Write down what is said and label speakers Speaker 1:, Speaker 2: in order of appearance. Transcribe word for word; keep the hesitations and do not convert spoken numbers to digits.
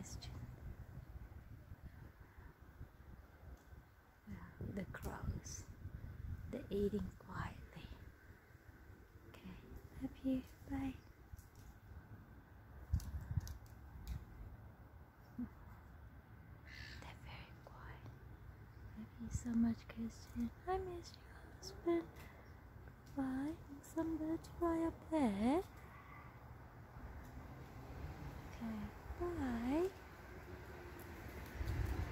Speaker 1: missed you. Yeah, the crows. They're eating quietly. Okay, love you. Bye. They're very quiet. Love you so much, Christian. I miss your husband. Goodbye. Some birds fly up there. Okay, bye.